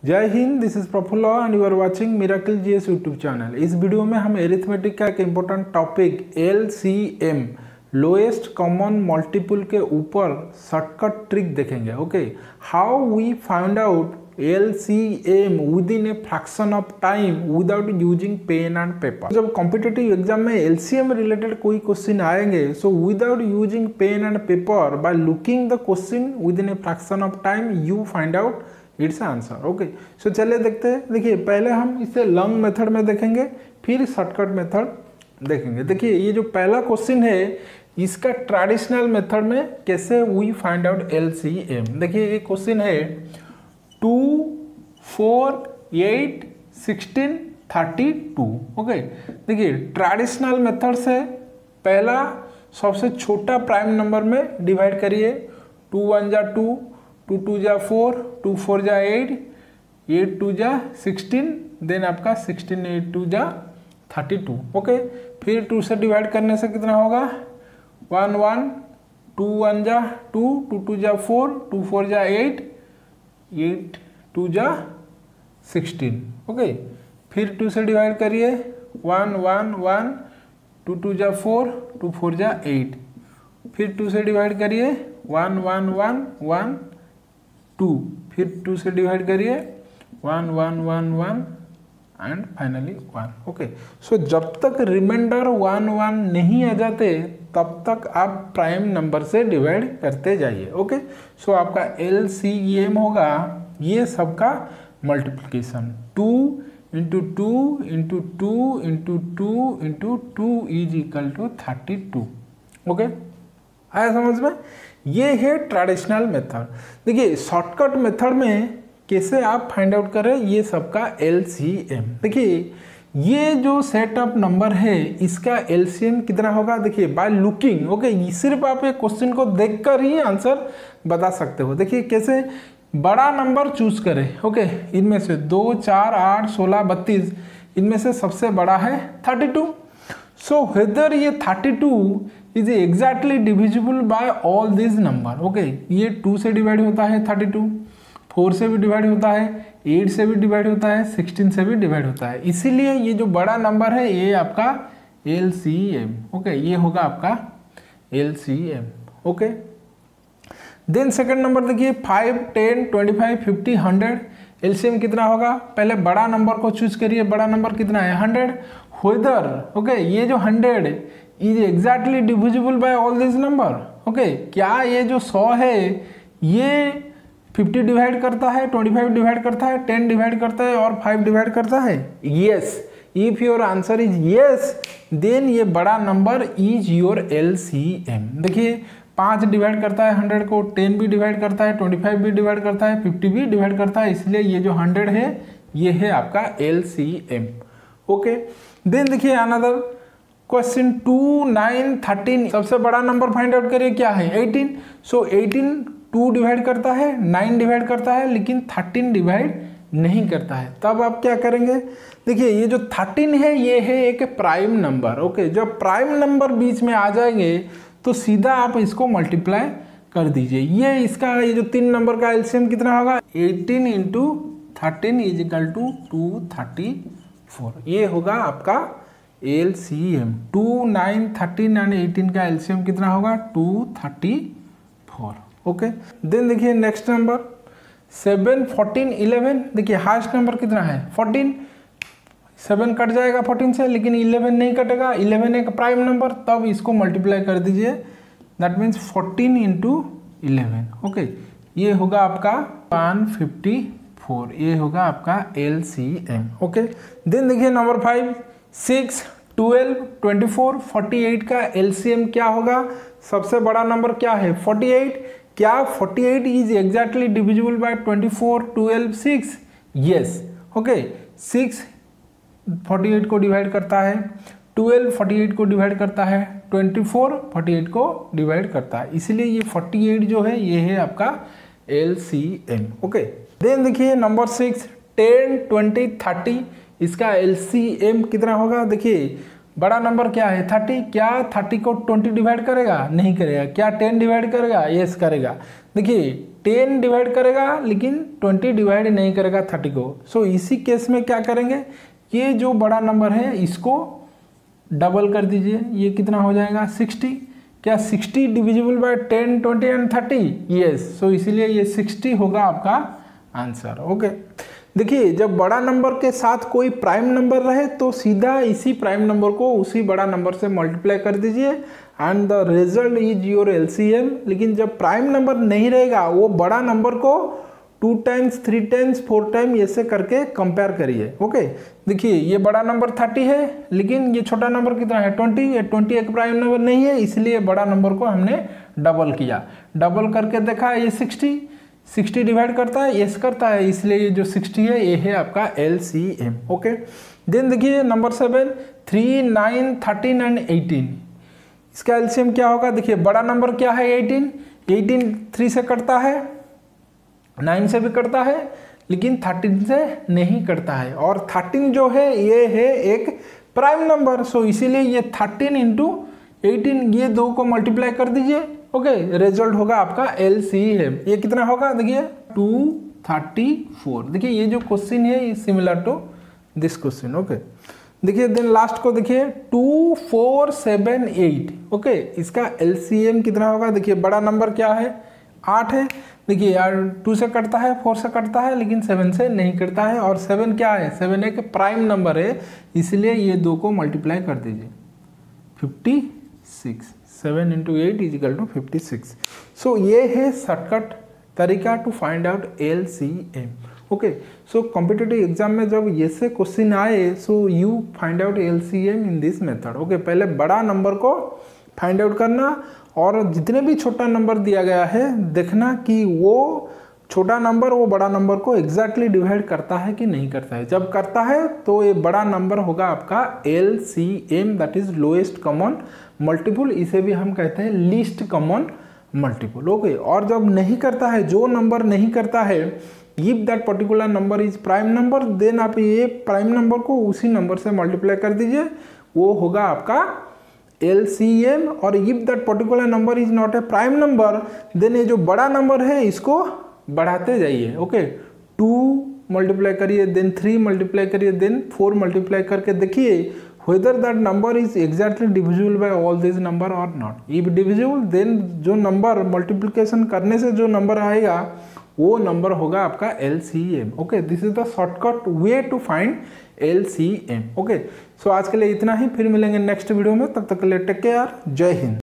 जय हिंद, this is Praful and you are watching miracle GS YouTube channel. इस वीडियो में हम एरिथमेटिक का एक important topic LCM lowest common multiple के ऊपर शॉर्टकट ट्रिक देखेंगे। Okay, how we find out LCM within a fraction of time without using pen and paper। जब कॉम्पिटिटिव एग्जाम में LCM रिलेटेड कोई क्वेश्चन आएंगे, so without using pen and paper by looking the question within a fraction of time you find out its answer. Okay, so चलिए देखते हैं। देखिए, पहले हम इसे लॉन्ग मेथड में देखेंगे, फिर शॉर्टकट मेथड देखेंगे। देखिए, ये जो पहला क्वेश्चन है इसका ट्रेडिशनल मेथड में कैसे वी फाइंड आउट LCM। देखिए, ये क्वेश्चन है 2, 4, 8, 16, 32। ओके, देखिए ट्रेडिशनल मेथड से पहला सबसे छोटा प्राइम नंबर में डिवाइड करिए। 2 1 जा 2, 2 2 जा 4, 2 4 जा 8, 8 2 जा 16, देन आपका 16 8 2 जा 32। ओके, फिर 2 से डिवाइड करने से कितना होगा 1 1, 2 1 जा 2, 2 2 जा 4, 2 4 जा 8, 8 2 जा 16। ओके, फिर 2 से डिवाइड करिए 1 1 1, 2 2 जा 4, 2 4 जा 8, फिर 2 से डिवाइड करिए 1 1 1 1 2, फिर 2 से डिवाइड करिए 1 1 1 1 एंड फाइनली 1। ओके, सो जब तक रिमाइंडर 1 1 नहीं आ जाते तब तक आप प्राइम नंबर से डिवाइड करते जाइए। ओके, सो आपका LCM होगा ये सबका multiplication 2 into 2 into 2 into 2 into 2 is equal to 32। Okay, आया समझ में? ये है ट्रेडिशनल मेथड। देखिए, शॉर्टकट मेथड में कैसे आप फाइंड आउट करें ये सबका LCM। देखिए, ये जो सेट ऑफ नंबर है इसका LCM कितना होगा? देखिए, बाय लुकिंग। ओके, सिर्फ आप एक क्वेश्चन को देखकर ही आंसर बता सकते हो। देखिए कैसे, बड़ा नंबर चूज करें। ओके, इनमें से 2 4 8 16 32, इनमें से सबसे बड़ा है 32। सो वेदर ये 32 is exactly divisible by all this number. Okay, ये 2 से डिवाइड होता है 32, 4 से भी डिवाइड होता है, 8 से भी डिवाइड होता है, 16 से भी डिवाइड होता है। इसीलिए ये जो बड़ा नंबर है ये आपका LCM। ओके, ये होगा आपका LCM। Okay, then second number देखिए 5 10 25 50 100। LCM कितना होगा? पहले बड़ा नंबर को चूज करिए। बड़ा नंबर कितना है? 100। वेदर ओके, ये जो 100 is exactly divisible by all this number. Okay, क्या ये जो 100 है ये 50 डिवाइड करता है, 25 डिवाइड करता है, 10 डिवाइड करता है और 5 डिवाइड करता है? Yes. If your answer is yes, then ये बड़ा नंबर इज योर LCM। देखिए, 5 डिवाइड करता है 100 को, 10 भी डिवाइड करता है, 25 भी डिवाइड करता है, 50 भी डिवाइड करता है, इसलिए ये जो 100 है ये है आपका LCM। ओके, देन देखिए अनदर क्वेश्चन 2 9 13। सबसे बड़ा नंबर फाइंड आउट करिए, क्या है? 18। सो 18 2 डिवाइड करता है, 9 डिवाइड करता है, लेकिन 13 डिवाइड नहीं करता है। तब आप क्या करेंगे? देखिए, ये जो 13 है ये है एक प्राइम नंबर। ओके, जब प्राइम नंबर बीच में आ जाएंगे तो सीधा आप इसको मल्टीप्लाई कर दीजिए। ये जो 3 नंबर का LCM कितना होगा? 18 इंटू 13 इज इक्वल टू 234। ये होगा आपका LCM। 2 9 13 एंड 18 का LCM कितना होगा? 234। ओके, देन देखिए नेक्स्ट नंबर 7 14 11। देखिए, हाईएस्ट नंबर कितना है? 14। 7 कट जाएगा 14 से, लेकिन 11 नहीं कटेगा। 11 एक प्राइम नंबर, तब इसको मल्टीप्लाई कर दीजिए। That means 14 into 11। ओके, ये होगा आपका 154। ये होगा आपका LCM। ओके, देन देखिए नंबर 5 6 12 24 48 का LCM क्या होगा? सबसे बड़ा नंबर क्या है? 48। क्या 48 is exactly divisible by 24 12 6? Yes. Okay, 6 48 को डिवाइड करता है, 12 48 को डिवाइड करता है, 24 48 को डिवाइड करता है, इसलिए ये 48 जो है ये है आपका LCM। ओके, देन देखिए नंबर 6 10 20 30। इसका LCM कितना होगा? देखिए, बड़ा नंबर क्या है? 30। क्या 30 को 20 डिवाइड करेगा? नहीं करेगा। क्या 10 डिवाइड करेगा? यस करेगा। देखिए 10 डिवाइड करेगा लेकिन 20 डिवाइड नहीं करेगा 30 को। सो इसी केस में क्या करेंगे, ये जो बड़ा नंबर है इसको डबल कर दीजिए, ये कितना हो जाएगा 60। क्या 60 divisible by 10, 20 and 30? Yes. So इसीलिए ये 60 होगा आपका आंसर। ओके, देखिए जब बड़ा नंबर के साथ कोई प्राइम नंबर रहे तो सीधा इसी प्राइम नंबर को उसी बड़ा नंबर से मल्टीप्लाई कर दीजिए and the result is your LCM. लेकिन जब प्राइम नंबर नहीं रहेगा वो बड़ा नंबर को 2 टाइम्स, 3 टाइम्स, 4 टाइम ऐसे करके कंपेयर करिए। ओके, देखिए ये बड़ा नंबर 30 है लेकिन ये छोटा नंबर कितना है 20। ये 20 एक प्राइम नंबर नहीं है, इसलिए बड़ा नंबर को हमने डबल किया। डबल करके देखा ये 60 डिवाइड करता है, यस करता है, इसलिए ये जो 60 है ये है आपका एलसीएम। ओके, देन देखिए नंबर 7, 3, 9, 13 एंड 18। इसका एलसीएम क्या होगा, देखिए बड़ा नंबर क्या है 18 3 से कटता है, 9 से भी कटता है लेकिन 13 से नहीं कटता है, और 13 जो है ये है एक प्राइम नंबर। सो इसीलिए ये 13 इंटू 18 ये दो को मल्टीप्लाई कर दीजिए। ओके, रिजल्ट होगा आपका एलसीएम। ये कितना होगा देखिए 234। देखिए ये जो क्वेश्चन है similar to this question. Okay, देखिए देन लास्ट को देखिए 2478। ओके, इसका एलसीएम कितना होगा, देखिए बड़ा नंबर क्या है 8 है। देखिए यार 2 से कटता है, 4 से कटता है लेकिन 7 से नहीं कटता है, और 7 क्या है, 7 एक प्राइम नंबर है, इसलिए ये दो को मल्टीप्लाई कर दीजिए 56। 7 into 8 is equal to 56। So ये है शॉर्टकट तरीका to find out LCM. Okay, so competitive exam में जब ये से क्वेश्चन आए so you find out LCM in this method. Okay, पहले बड़ा नंबर को फाइंड आउट करना और जितने भी छोटा नंबर दिया गया है देखना कि वो छोटा नंबर वो बड़ा नंबर को एग्जैक्टली डिवाइड करता है कि नहीं करता है। जब करता है तो ये बड़ा नंबर होगा आपका LCM, that is lowest common multiple. इसे भी हम कहते हैं लीस्ट कॉमन मल्टीपल। ओके, और जब नहीं करता है, जो नंबर नहीं करता है, if that particular number is prime number, then आप ये प्राइम नंबर को उसी नंबर से मल्टीप्लाई कर दीजिए, वो होगा आपका एलसीएम। और if that particular number is not a prime number, then ये जो बड़ा नंबर है इसको बढ़ाते जाइए। ओके, 2 मल्टीप्लाई करिए, देन 3 मल्टीप्लाई करिए, देन 4 मल्टीप्लाई करके देखिए whether that number is exactly divisible by all these number or not. If divisible, then जो नंबर मल्टीप्लिकेशन करने से जो नंबर आएगा वो नंबर होगा आपका LCM. Okay, this is the shortcut way to find LCM. Okay, so आज के लिए इतना ही, फिर मिलेंगे नेक्स्ट वीडियो में, तब तक के लिए टेक केयर, जय हिंद।